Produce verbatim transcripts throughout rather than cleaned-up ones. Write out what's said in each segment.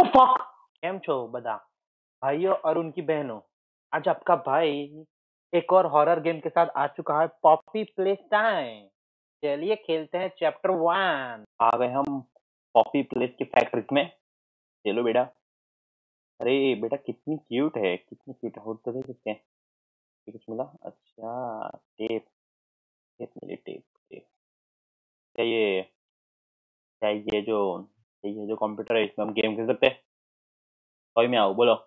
Fuck કેમ છો બધા भाइयों और उनकी बहनों। आज आपका भाई एक और हॉरर गेम के साथ आ चुका है, पॉपी प्ले टाइम। चलिए खेलते हैं चैप्टर वन। आ गए हम पॉपी प्लेस की फैक्ट्री में। चलो बेटा। अरे बेटा कितनी क्यूट है, कितनी क्यूट है। तो देख सकते हैं ये कुछ मिला। अच्छा टेप, टेप मिली, टेप टेप। क्या ये, क्या ये जो ये जो कंप्यूटर है इसमें हम गेम खेल सकते हैं? कोई में आओ बोलो।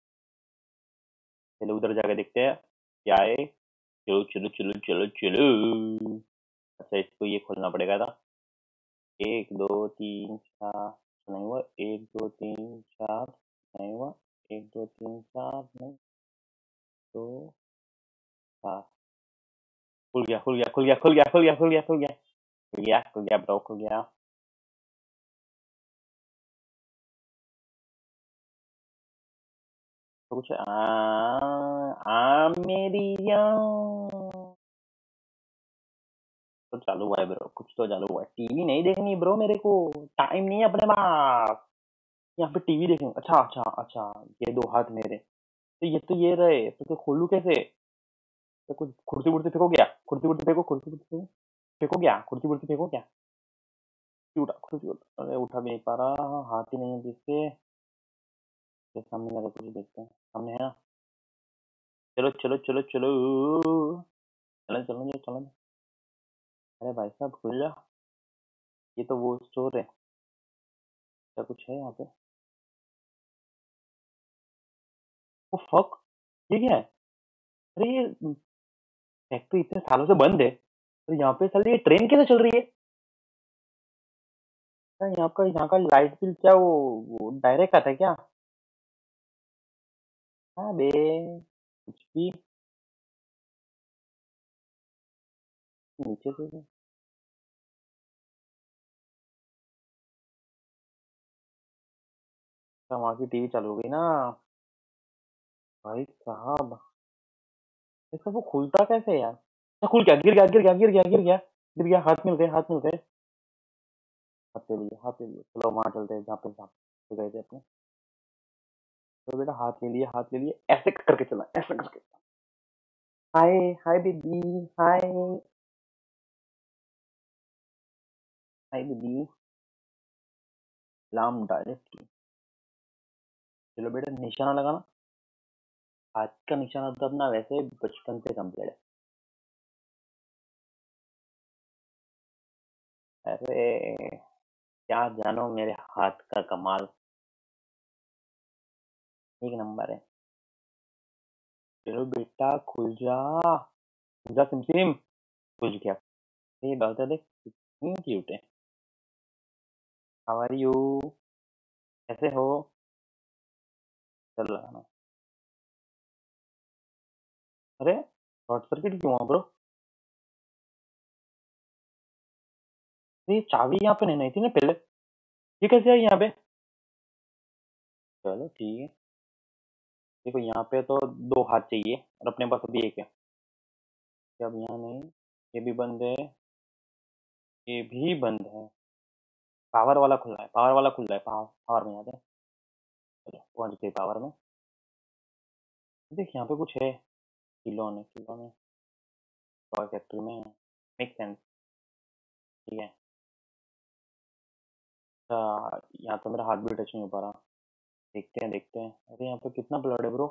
चलो उधर जाके देखते हैं क्या है। चलो चलो चलो चलो चलो। अच्छा इसको ये खोलना पड़ेगा था। एक दो तीन चार नहीं हुआ, एक दो तीन चार नहीं हुआ, एक दो तीन चार नहीं, दो चार। खुल गया खुल गया खुल गया खुल गया खुल गया खुल गया खुल गया खुल गया खुल गया ब्रो खुल गया। तो कुछ आ, आ मेरी जान। तो चालू हुआ है ब्रो, कुछ तो चालू हुआ है। टीवी नहीं देखनी ब्रो, मेरे को टाइम नहीं है अपने पास। यहाँ पे टीवी देखेंगे। अच्छा अच्छा अच्छा, ये दो हाथ मेरे। तो ये तो ये रहे, तो, तो खोलू कैसे? तो कुछ कुर्सी वुर्सी फेंको क्या? कुर्सी वुर्सी फेंको, कुर्सी वुर्सी फेंको। फेंको क्या? कुर्सी वुर्सी फेंको क्या? क्यों उठा कुर्सी उठा? अरे उठा भी नहीं पा रहा, हाथ ही नहीं है जिसके। ये सामने लगा कुछ देखते हैं, सामने है ना। चलो चलो चलो चलो चलो चलो चलो चलो। अरे भाई साहब खुल जा। ये तो वो स्टोर है। क्या कुछ है यहाँ पे? वो फक, ये क्या है? अरे ये फैक्ट्री इतने सालों से बंद है, तो यहाँ पे साली ये ट्रेन कैसे चल रही है? क्या यहाँ का, यहाँ का लाइट बिल क्या वो, वो डायरेक्ट आता है क्या? हाँ बे, कुछ भी। नीचे से तो वहाँ की टीवी चालू हो गई ना। भाई साहब, इसका वो खुलता कैसे है यार? अच्छा, खुल गया, गिर गया गिर गया गिर गया गिर गया गिर गया। हाथ मिल गए, हाथ मिल गए। हाथ ले लिए, हाथ ले लिए। चलो वहां चलते हैं जहाँ पे जहाँ पे गए थे अपने। तो बेटा हाथ ले लिए, हाथ ले लिए, ऐसे करके चला, ऐसे करके। Hi, hi baby, hi, hi baby. लाम डायरेक्ट। चलो बेटा निशाना लगाना। हाथ का निशाना तो अपना वैसे बचपन से कम्प्लीट है। अरे क्या जानो मेरे हाथ का कमाल, एक नंबर है। चलो बेटा खुल जा, खुल जा सिमसिम। खुल गया। ये डॉक्टर देख कितनी क्यूट है। How are you? कैसे हो? चल लगाना। अरे शॉर्ट सर्किट क्यों हुआ ब्रो? ये चाबी यहाँ पे नहीं नहीं थी ना पहले, ये कैसे आई यहाँ पे? चलो ठीक है। देखो यहाँ पे तो दो हाथ चाहिए और अपने पास अभी एक है। अब यहाँ नहीं, ये भी बंद है, ये भी बंद है। पावर वाला खुल रहा है, पावर वाला खुल रहा है। पावर, पावर में आते हैं। चलो पहुंच गए पावर में। देख यहाँ पे कुछ है। खिलौने, खिलौने टॉय फैक्ट्री में। Make sense. ठीक है। अच्छा यहाँ तो मेरा हाथ भी टच नहीं हो पा रहा। देखते हैं देखते हैं। अरे यहाँ पे कितना ब्लड है ब्रो?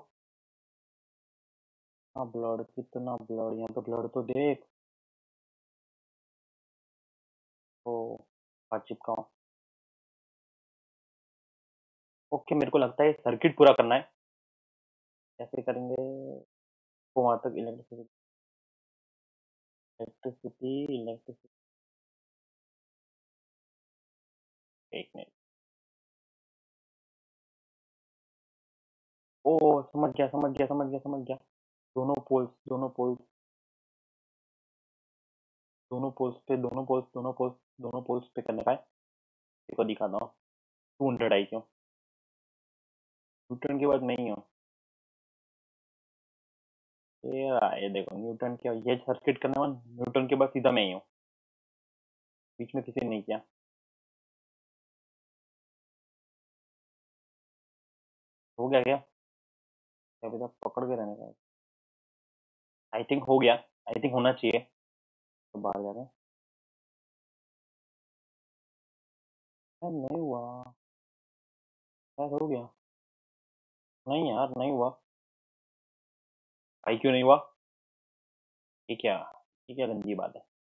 हाँ ब्लड, कितना ब्लड यहाँ पे, ब्लड तो देख। ओ, हाथ चिपकाओ। ओके, मेरे को लगता है सर्किट पूरा करना है। कैसे करेंगे? वो वहां तक इलेक्ट्रिसिटी, इलेक्ट्रिसिटी इलेक्ट्रिसिटी। एक मिनट। ओ समझ गया समझ गया समझ गया समझ गया। दोनों पोल्स, दोनों पोल्स, दोनों पोल्स पे, दोनों पोल्स, दोनों पोल्स, दोनों पोल्स पे करने का है। देखो दिखाता हूँ। टू हंड्रेड आई क्यों? न्यूटन की बात नहीं हो। ये रहा, ये देखो न्यूटन के, ये सर्किट करने वाला न्यूटन के बाद सीधा मैं ही हूँ। बीच में किसी ने नहीं किया। हो गया क्या? अभी तक पकड़ के रहने का। आई थिंक हो गया। आई थिंक होना चाहिए। तो बाहर जा रहे हैं। यार नहीं हुआ। शायद हो गया। नहीं यार नहीं हुआ। भाई क्यों नहीं हुआ? ये क्या? ये क्या गंदी बात है।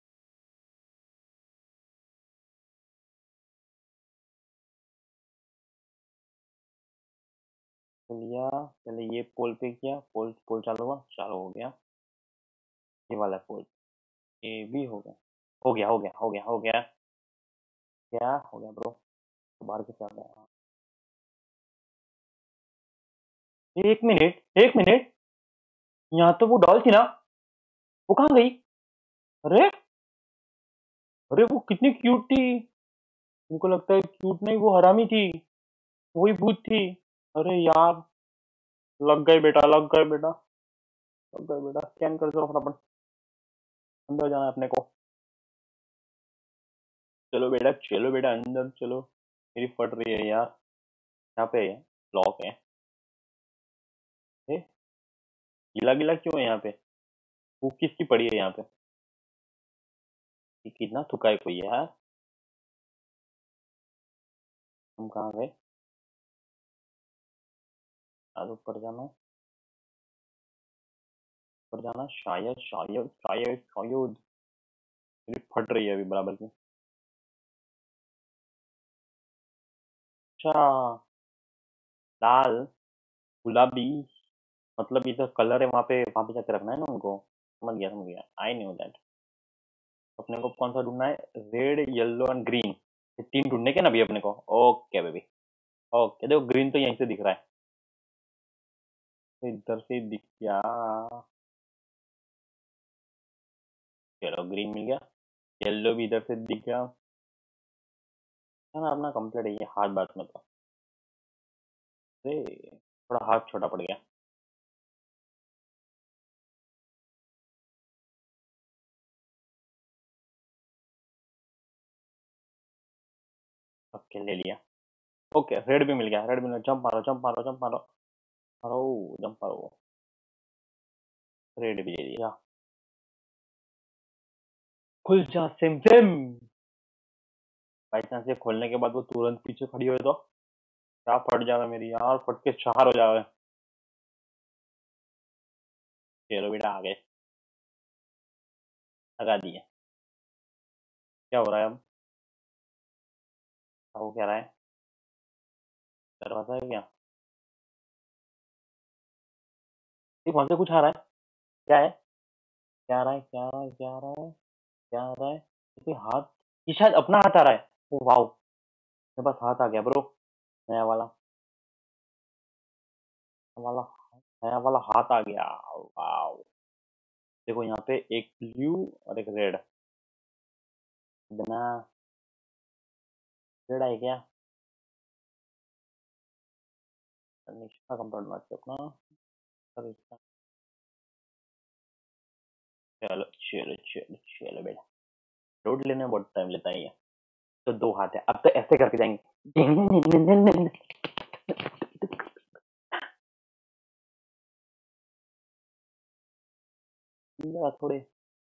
तो लिया। पहले ये पोल पे किया, पोल पोल चालू हुआ, चालू हो गया। ये वाला पोल। ये भी हो गया। हो गया हो गया हो गया हो गया। क्या हो गया ब्रो? तो बाहर कैसे आ गया? एक मिनट, एक मिनट। यहाँ तो वो डॉल थी ना? वो कहाँ गई? अरे, अरे वो कितनी क्यूट थी। मुझको लगता है क्यूट नहीं, वो हरामी थी। वही भूत थी। अरे यार, लग गए बेटा, लग गए बेटा। लग गए बेटा, स्कैन कर दो फटाफट। अंदर जाना है अपने को। चलो बेटा, चलो बेटा, अंदर चलो। मेरी फट रही है यार। यहाँ पे है, लॉक है। ए, गीला गीला क्यों है यहाँ पे? वो किसकी पड़ी है यहाँ पे? ये कितना थुका है कोई यार। हम कहाँ गए? आज ऊपर जाना है। ऊपर जाना है, शायद शायद शायद शायद। मेरी फट रही है अभी बराबर की। अच्छा। लाल, गुलाबी। मतलब ये जो कलर है वहाँ पे, वहाँ पे जाके रखना है ना उनको। समझ गया समझ गया, आई न्यू दैट। अपने को कौन सा ढूंढना है? Red, yellow and green. ये तीन ढूंढने के ना अभी अपने को। Okay baby. ओके, देखो ग्रीन तो यहीं से दिख रहा है। तो इधर से दिख गया। चलो ग्रीन मिल गया। येलो भी इधर से दिख गया। है ना, अपना कंप्लीट है ये हाथ बात में तो। अरे, थोड़ा हाथ छोटा पड़ गया। ओके, ले लिया। ओके, रेड भी मिल गया, रेड मिल गया। जंप मारो, जंप मारो, जंप मारो। मारो, जंप मारो। रेड भी ले लिया। खुल जा सिम सिम। बाई चांस ये खोलने के बाद वो तुरंत पीछे खड़ी हो तो क्या फट जाएगा मेरी यार, फट के चार हो जाएगा। चलो बेटा आ गए। लगा दिए। क्या हो रहा है अब? हो क्या रहा है? दरवाजा है क्या? ये कौन से कुछ आ रहा है? क्या है? क्या आ रहा है, क्या आ रहा है, क्या आ रहा है? क्या आ रहा है? ये कोई हाथ। ये शायद अपना हाथ आ रहा है। ओ वाओ, मेरे पास हाथ आ गया ब्रो। नया वाला। वाला। नया वाला हाथ आ गया। वाओ। देखो यहाँ पे एक ब्लू और एक रेड। बिना। रेड है क्या? निशा कंपार्टमेंट अपना। सर, इसका- चलो चलो चलो चलो बेटा। लोड लेने में बहुत टाइम लेता है ये। तो दो हाथ है, अब तो ऐसे करके जाएंगे। थोड़े।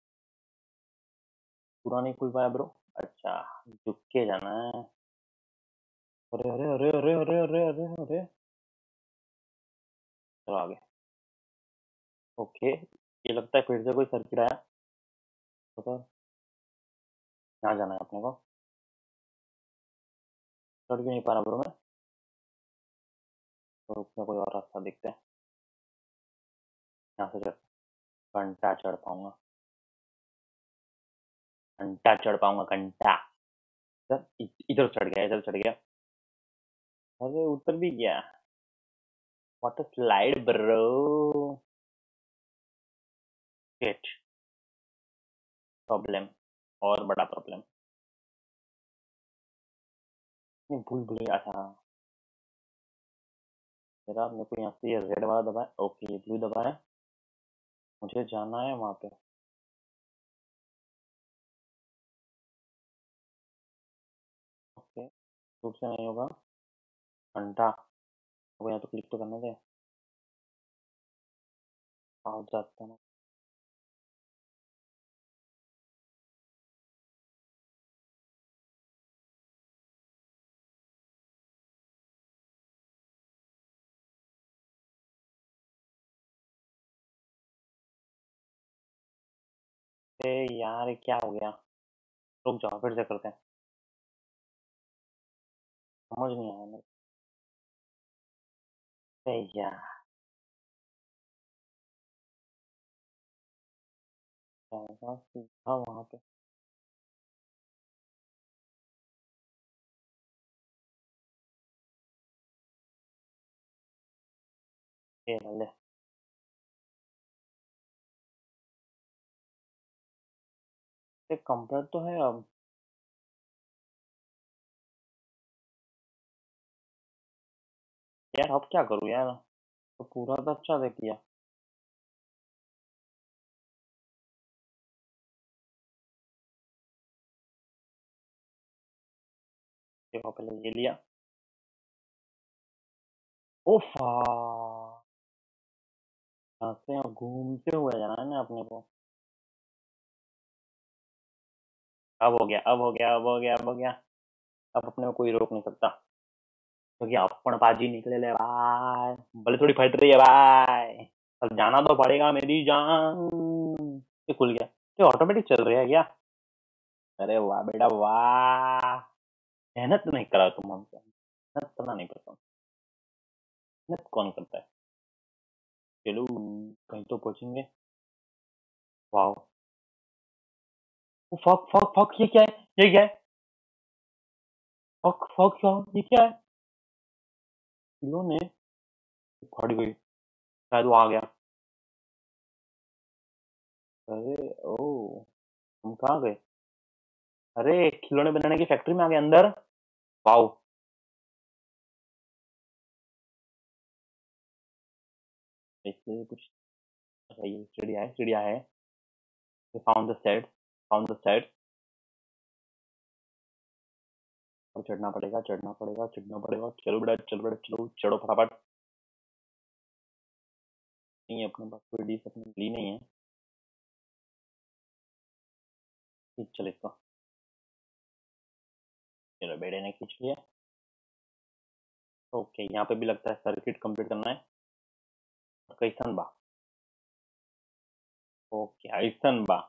पूरा नहीं खुल पाया ब्रो। अच्छा, झुक के जाना है। अरे अरे अरे अरे अरे अरे अरे अरे। चलो आगे। ओके, ये लगता है फिर से कोई सर्किट आया। तो सर, यहाँ जाना है अपने को। चढ़ भी नहीं पा रहा ब्रो मैं। तो उसमें कोई और रास्ता दिखता है। यहाँ से चढ़। घंटा चढ़ पाऊंगा। घंटा चढ़ पाऊंगा, घंटा। सर, इ- इधर चढ़ गया, इधर चढ़ गया। अरे उतर भी गया। What a slide bro. Shit. Problem. और बड़ा प्रॉब्लम। नहीं, भूल भूल गया। अच्छा हाँ, मेरा मेरे को यहाँ से ये रेड वाला दबा है, ओके ये ब्लू दबा है। मुझे जाना है वहाँ पे। ओके, दूर से नहीं होगा। घंटा। वो यहाँ तो क्लिक तो करने दे। आ जाता ना। ए यार ये क्या हो गया? रुक जाओ, फिर से करते हैं। समझ नहीं आया मेरे। ए यार जाएगा सीधा वहां पे। ए ले, कंप्लीट तो है अब। यार अब क्या करूँ यार? तो पूरा तो अच्छा से किया। देखो पहले ये लिया। ओफा, यहाँ से यहाँ घूमते हुए जाना है ना अपने को। अब हो गया, अब हो गया, अब हो गया, अब हो गया। अब अपने को कोई रोक नहीं सकता, क्योंकि अपन बाजी निकले ले भाई। भले थोड़ी फट रही है भाई, पर जाना तो पड़ेगा मेरी जान। ये खुल गया। ये ऑटोमेटिक चल रहा है क्या? अरे वाह बेटा वाह। मेहनत नहीं करा तुम हमसे, मेहनत करना नहीं पड़ता। मेहनत कौन करता है? चलो कहीं तो पहुंचेंगे। वाह। फक फक फक, ये क्या है? ये क्या है? फक फक क्या, ये क्या है? खिलौने खड़ी हुई, शायद वो आ गया। अरे ओ, हम कहाँ गए? अरे खिलौने बनाने की फैक्ट्री में आ गए अंदर। वाओ। इसलिए कुछ चाहिए। चिड़िया है, चिड़िया है। Found the set, found the set. और चढ़ना पड़ेगा, चढ़ना पड़ेगा, चढ़ना पड़ेगा। चलो बेटा, चलो बेटा, चलो चढ़ो फटाफट। नहीं अपने पास कोई डिश अपने ली नहीं है। खींच चल इसको। चलो बेटे ने खींच लिया। ओके, यहाँ पे भी लगता है सर्किट कंप्लीट करना है। कैसन बा? ओके ऐसन बा।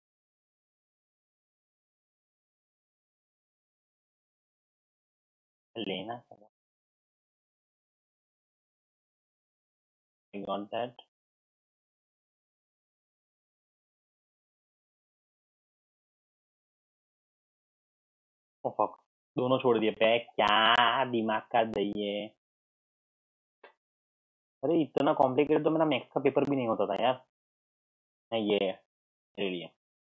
लेना I got that. Oh fuck, दोनों छोड़ दिए पे क्या? दिमाग का दही है। अरे इतना कॉम्प्लिकेटेड तो मेरा मैथ्स का पेपर भी नहीं होता था यार। नहीं ये है, ले लिए।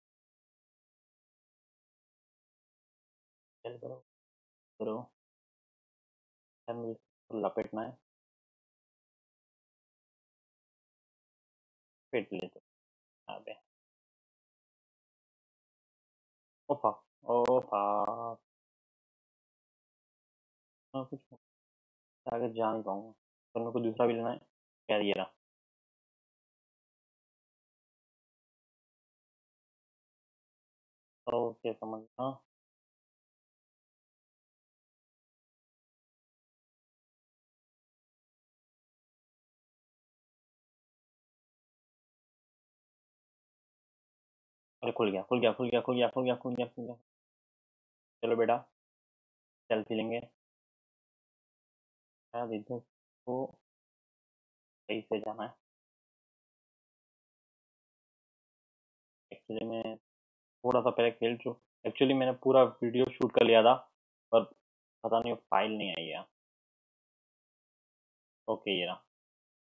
चल करो, करो। यार मुझे इसको लपेटना है। पेट ले तो। अबे ओ फक, ओ फक। मैं कुछ आगे जा नहीं पाऊंगा, पर मेरे को दूसरा भी लेना है। क्या ये रहा। ओके समझ हाँ। अरे खुल गया, खुल गया, खुल गया, खुल गया, खुल गया, खुल गया, खुल गया। चलो बेटा, सेल्फी लेंगे। शायद इधर को सही से जाना है। एक्चुअली मैं थोड़ा सा पहले खेल चुका। एक्चुअली मैंने पूरा वीडियो शूट कर लिया था, पर पता नहीं फाइल नहीं आई है। ओके ये रहा।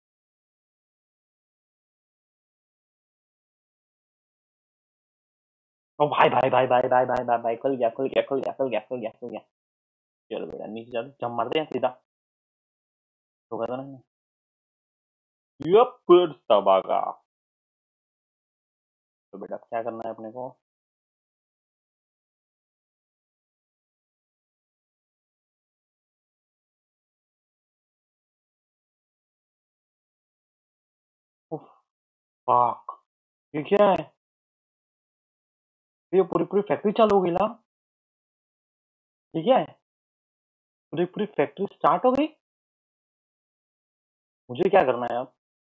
ओ भाई भाई भाई भाई भाई भाई भाई भाई, खुल गया, खुल गया, खुल गया, खुल गया, खुल गया, खुल गया। चलो बेटा नीचे जाते, जंप मारते हैं सीधा। तो कहता ना। यप, तबागा। तो बेटा क्या करना है अपने को? फक, ये क्या है? ये पूरी पूरी फैक्ट्री चालू हो गई ना? ये क्या है? पूरी पूरी फैक्ट्री स्टार्ट हो गई? मुझे क्या करना है यार?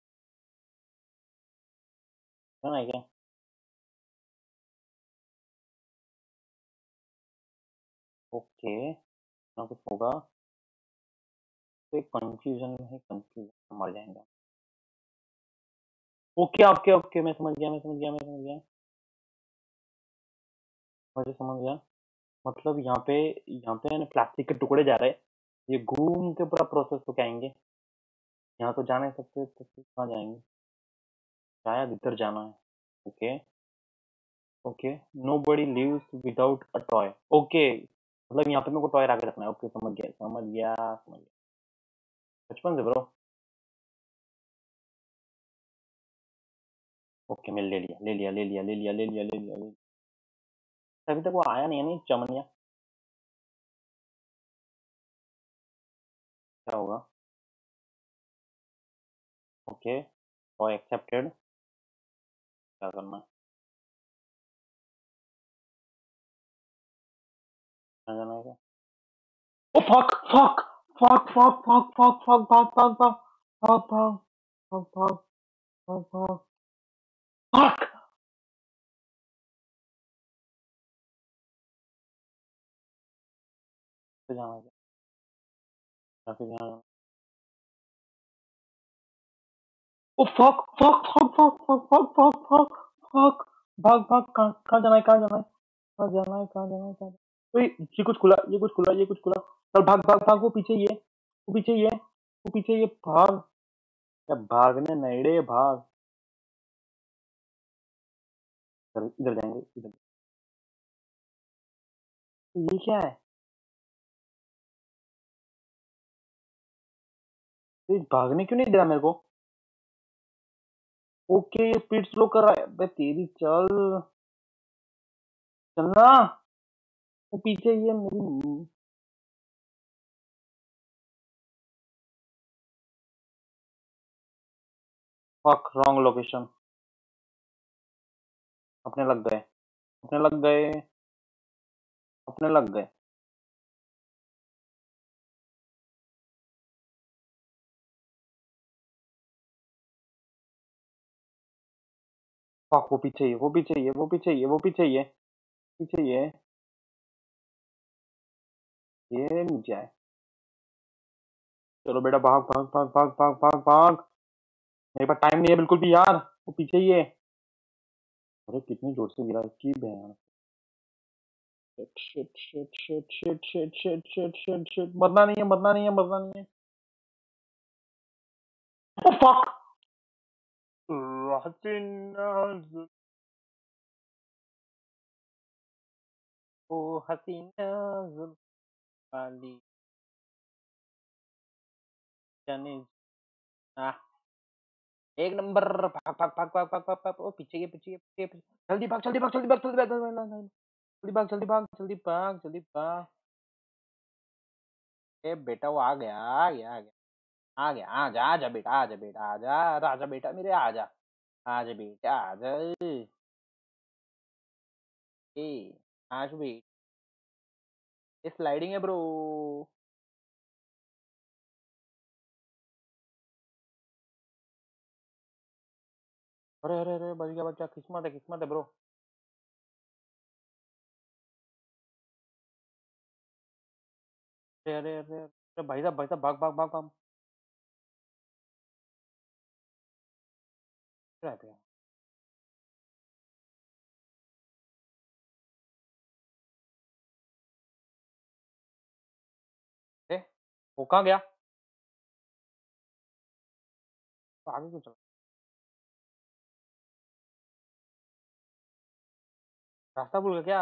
करना है क्या? ओके, ना कुछ होगा तो कंफ्यूजन में है, कंफ्यूजन मर जाएंगे। ओके ओके ओके, मैं समझ गया मैं समझ गया मैं समझ गया मुझे समझ गया। मतलब यहाँ पे यहाँ पे है ना प्लास्टिक के टुकड़े जा रहे हैं, ये घूम के पूरा प्रोसेस होके आएंगे। यहाँ तो जा नहीं सकते तो फिर कहाँ जाएंगे? शायद इधर जाना है। Okay okay, no buddy lives without a toy. Okay, मतलब यहाँ पे मेरे को टॉय रख रखना है। ओके, समझ गया समझ गया समझ गया। बचपन से ब्रो। ओके, मैं ले लिया ले लिया ले लिया ले लिया ले लिया ले लिया ले लिया। अभी तक वो आया नहीं है नहीं चमनिया। क्या होगा? Okay, toy accepted. क्या करना है? क्या जाना है क्या? Oh fuck fuck fuck fuck fuck fuck fuck fuck fuck fuck fuck fuck fuck fuck fuck fuck. कैसे जाना है? कैसे जाना है? Oh fuck fuck fuck fuck fuck fuck fuck fuck fuck. भाग भाग, कहाँ कहाँ जाना है कहाँ जाना है कहाँ जाना है कहाँ जाना है कहाँ जाना है? ओए, ये कुछ खुला ये कुछ खुला ये कुछ खुला। चल भाग भाग भाग, वो पीछे ही है वो पीछे ही है वो पीछे ही है, भाग। क्या भागने नैडे भाग। चल इधर जाएंगे इधर। तो ये क्या है? ये भागने क्यों नहीं दे रहा मेरे को? ओके, ये स्पीड स्लो कर रहा है बे तेरी। चल चलना, वो पीछे ही है मेरी। Fuck, wrong location. अपने लग गए अपने लग गए अपने लग गए। फक, वो पीछे ही है वो पीछे ही है वो पीछे ही है वो पीछे ही है पीछे ही है। ये नीचे आए। चलो बेटा, भाग भाग भाग भाग भाग भाग भाग। मेरे पास टाइम नहीं है बिल्कुल भी यार, वो पीछे ही है। अरे कितनी जोर से गिरा इसकी बहन। Shit shit shit shit shit shit shit shit shit shit, मरना नहीं है मरना नहीं है मरना नहीं है। Oh fuck. हसीना जुल्फ- ओ हसीना जुल्फ वाली जाने। आ, एक नंबर। भाग भाग भाग भाग भाग भाग भाग। ओ पीछे ये पीछे ये पीछे ये, पीछे। जल्दी भाग जल्दी भाग जल्दी भाग जल्दी भाग जल्दी भाग जल्दी भाग जल्दी भाग जल्दी भाग जल्दी भाग। ए बेटा, वो आ गया आ गया आ गया आ गया। आजा आजा बेटा, आजा बेटा, आजा राजा बेटा मेरे, आजा आजा बेटा आजा। ए आज भी स्लाइडिंग है ब्रो। अरे अरे अरे, बच गया बच्चा, किस्मत है किस्मत है ब्रो। अरे अरे अरे अरे, भाई साहब भाई साहब, भाग भाग भाग भाग। क्या है? अरे, वो कहाँ गया? तो आगे क्यों चला? रास्ता भूल गया क्या?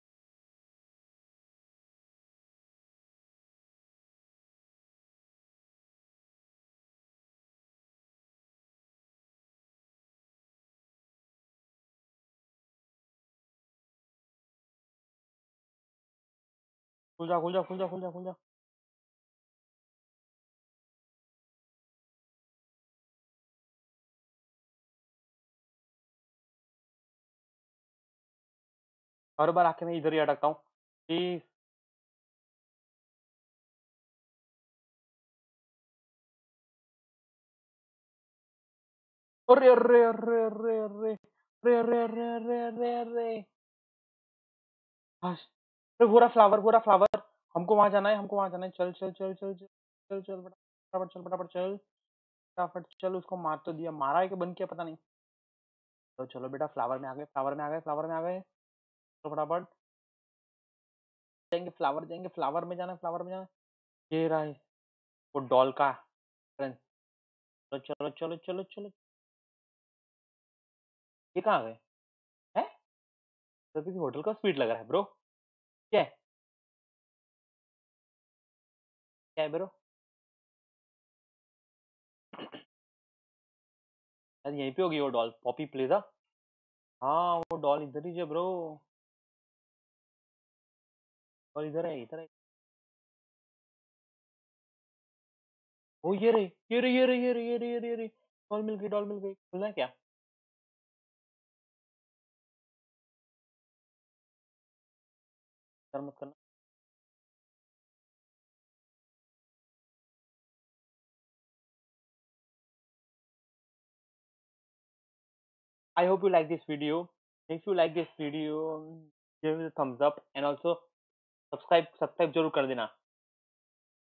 खुल जा खुल जा खुल जा खुल जा खुल जा। हर बार आके मैं इधर ही अटकता हूँ। प्लीज़। अरे, अरे, अरे, अरे, अरे! अरे, अरे, अरे, अरे, अरे, अरे! हाश! अरे वो रहा फ्लावर, वो रहा फ्लावर। हमको वहाँ जाना है, हमको वहाँ जाना है। चल, चल, चल, चल, चल, चल, चल, फटाफट चल, फटाफट चल, फटाफट चल। उसको मार तो दिया, मारा है कि बंद किया पता नहीं। तो चलो बेटा, फ्लावर में आ गए, फ्लावर में आ गए, फ्लावर में आ गए। चलो फटाफट जाएँगे, फ्लावर जाएँगे, फ्लावर में जाना है, फ्लावर में जाना है। ये रहा है, वो डॉल का फ्रेंड। तो चलो, चलो, चलो, चलो। ये कहाँ गए? हैं? तो किसी होटल का स्वीट लग रहा है ब्रो। क्या है? क्या है ब्रो? शायद यहीं पे होगी वो डॉल, पॉपी प्लेज़ा। हाँ, वो डॉल इधर ही है ब्रो। और इधर है, इधर है। ओ ये रही, ये रही, ये रही, ये रही, ये रही, ये रही, ये रही। डॉल मिल गई, डॉल मिल गई। खुलना है क्या? शर्म मत करना। I hope you like this video. If you like this video, give it a thumbs up and also subscribe subscribe जरूर कर देना।